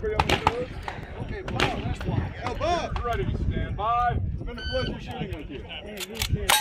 everybody on the field. Okay, Bob. Now, Bob. Ready to stand by. It's been a pleasure shooting with you.